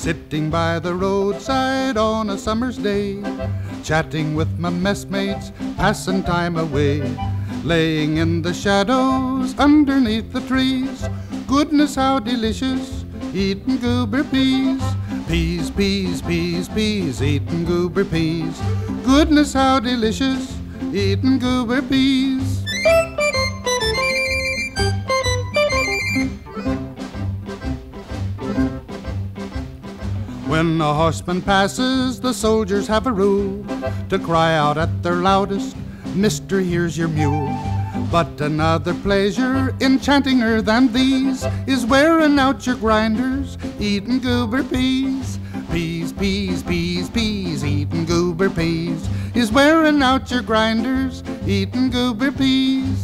sitting by the roadside on a summer's day, chatting with my messmates, passing time away, laying in the shadows underneath the trees. Goodness, how delicious, eating goober peas. Peas, peas, peas, peas, eating goober peas. Goodness, how delicious, eating goober peas. When a horseman passes, the soldiers have a rule to cry out at their loudest, "Mister, here's your mule." But another pleasure enchantinger than these is wearing out your grinders, eating goober peas. Peas, peas, peas, peas, eating goober peas is wearing out your grinders, eating goober peas.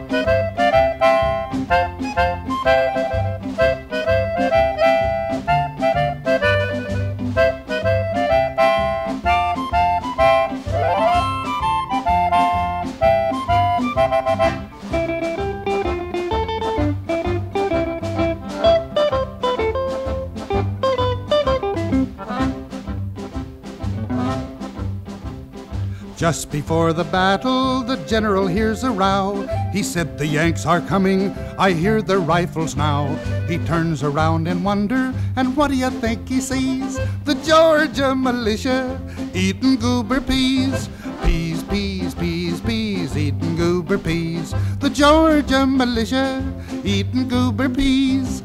Just before the battle, the general hears a row. He said, "The Yanks are coming, I hear their rifles now." He turns around in wonder, and what do you think he sees? The Georgia militia eating goober peas. Peas, peas, peas, peas, eating goober peas. The Georgia militia eating goober peas.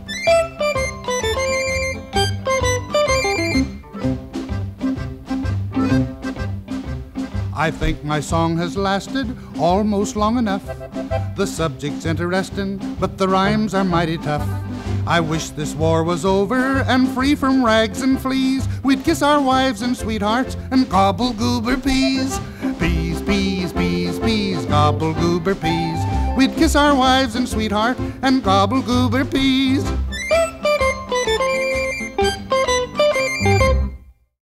I think my song has lasted almost long enough. The subject's interesting, but the rhymes are mighty tough. I wish this war was over and free from rags and fleas. We'd kiss our wives and sweethearts and gobble goober peas. Peas, peas, peas, peas, gobble goober peas. We'd kiss our wives and sweetheart and gobble goober peas.